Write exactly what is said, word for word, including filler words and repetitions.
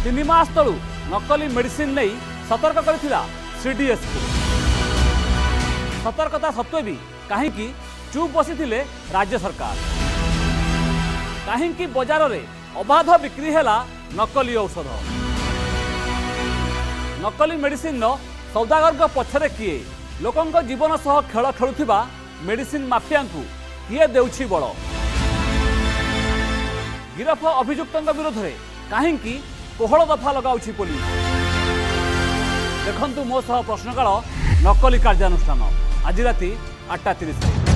तीन मास तलू नकली मेडिसिन नहीं सतर्क करथिला सीडीएस को। सतर्कता सत्वे भी कहीं चुप बसी राज्य सरकार। कहीं बजार में अबाध बिक्री है नकली औषध। नकली मेडिसिन सौदागर पछरे किए लोकों जीवन सह खेल खेलुथिबा मेडिसिन माफिया को किए देउछि बड़। गिरफ अभियुक्तों विरोध में कहीं कोहल दफा लगाउछि पुलिस। देखंतु मो सह प्रश्नकाल नकली कार्यानुष्ठान आज राति आठटा तीस।